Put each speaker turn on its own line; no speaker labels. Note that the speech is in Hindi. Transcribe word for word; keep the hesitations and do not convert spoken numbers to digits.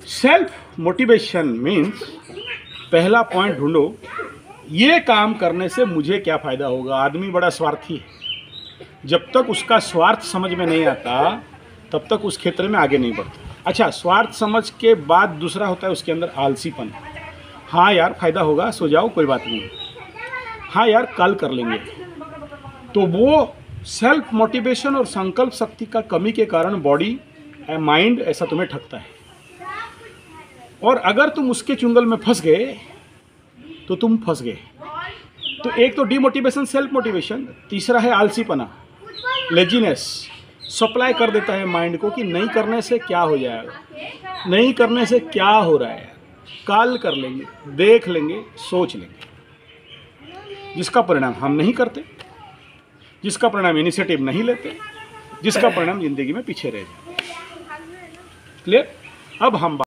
सेल्फ मोटिवेशन मीन्स पहला पॉइंट ढूंढो, ये काम करने से मुझे क्या फ़ायदा होगा। आदमी बड़ा स्वार्थी है, जब तक उसका स्वार्थ समझ में नहीं आता तब तक उस क्षेत्र में आगे नहीं बढ़ता। अच्छा, स्वार्थ समझ के बाद दूसरा होता है उसके अंदर आलसीपन। हाँ यार फ़ायदा होगा, सो जाओ कोई बात नहीं, हाँ यार कल कर लेंगे। तो वो सेल्फ मोटिवेशन और संकल्प शक्ति का कमी के कारण बॉडी माइंड ऐसा तुम्हें ठगता है। और अगर तुम उसके चुंगल में फंस गए तो तुम फंस गए। तो एक तो डीमोटिवेशन, सेल्फ मोटिवेशन, तीसरा है आलसीपना, लेजीनेस। सप्लाई कर देता है माइंड को कि नहीं करने से क्या हो जाएगा, नहीं करने से क्या हो रहा है, कल कर लेंगे, देख लेंगे, सोच लेंगे, जिसका परिणाम हम नहीं करते, जिसका परिणाम इनिशिएटिव नहीं लेते, जिसका परिणाम जिंदगी में पीछे रह जाए। क्लियर? अब हम